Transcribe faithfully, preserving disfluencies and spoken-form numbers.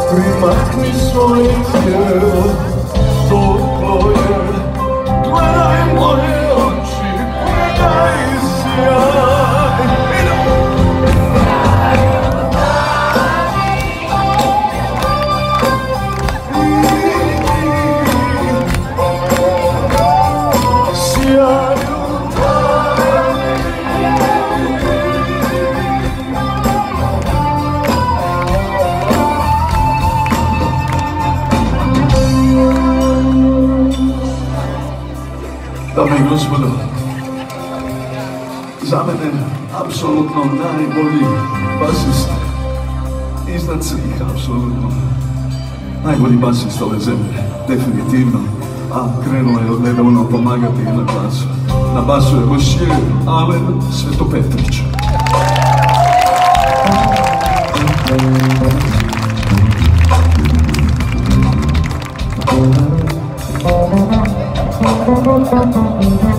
primakni svoje tijelo do tvoje, gledaj moje oči, gledaj sjaj. Sjaju Dame i gospodo, za mene apsolutno najbolji basist iznad svih, apsolutno najbolji basist ove zemlje, definitivno, a krenuo je odnedavno pomagati i na basu. Na basu je Monsieur Alen Svetopetrić. Thank you.